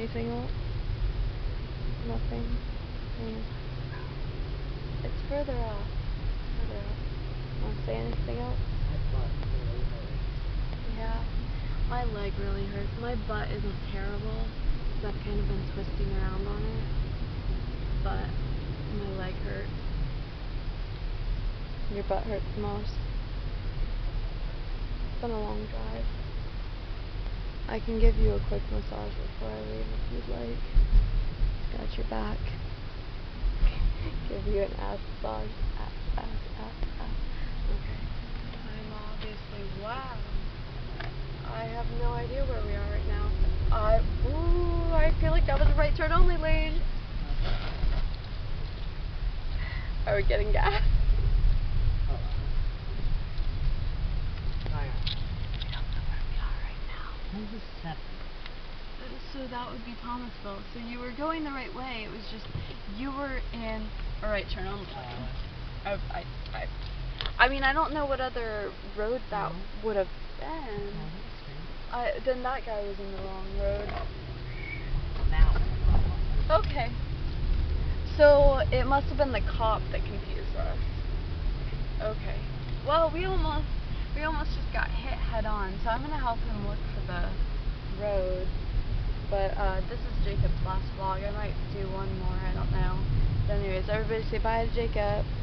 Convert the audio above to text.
anything else? Nothing. It's further off. Further off. Want to say anything else? Yeah. My leg really hurts. My butt isn't terrible, because I've kind of been twisting around on it, but my leg hurts. Your butt hurts the most. It's been a long drive. I can give you a quick massage before I leave if you'd like. Got your back. Give you an ass massage. Ass. Okay. I'm obviously, wow. I have no idea where we are right now. I feel like that was a right turn only lane. Are we getting gas? So that would be Thomasville. So you were going the right way. It was just you were in a right turn only lane. I mean, I don't know what other road that would have been. Then that guy was in the wrong road. Okay. So it must have been the cop that confused us. Okay. Well, we almost just got hit head on. So I'm gonna help him look for the road. But this is Jacob's last vlog. I might do one more. I don't know. But anyways, everybody say bye to Jacob.